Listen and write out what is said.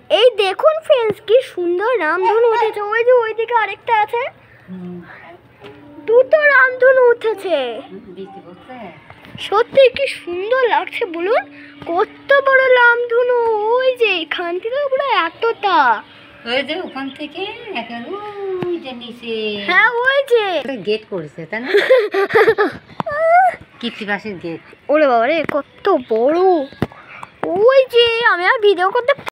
এই দেখুন ফ্রেন্ডস কি সুন্দর রামধনু উঠেছে। ওই যে ওইদিকে আরেকটা আছে, দুটো রামধনু উঠেছে। সত্যি কি সুন্দর লাগছে বলুন, কত বড় রামধনু। ওই যে এখান থেকে পুরো এতটা, ওই যে ওখান থেকে ওই যে নিচে, হ্যাঁ ওই যে গেট করেছে তাই না, কৃত্তিবাসের গেট। ওরে বাবা রে কত বড়। ওই যে আমি আর ভিডিও করতে